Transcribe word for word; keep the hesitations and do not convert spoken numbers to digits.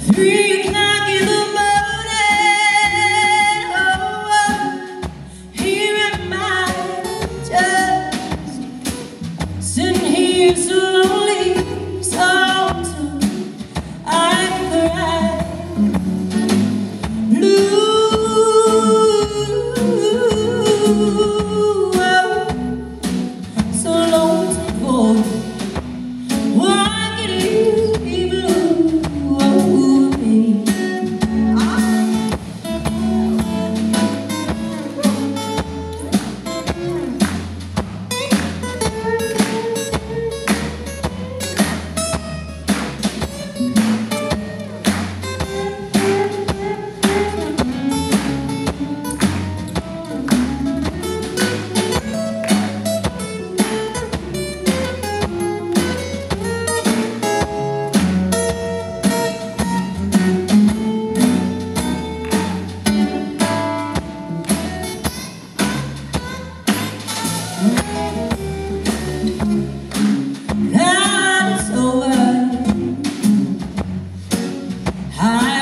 Three o'clock in the morning, oh, oh, here am I, just sitting here so lonely, so lonesome, I cry blue, oh, so lonesome for you. Why could you be blue? Now it's over. I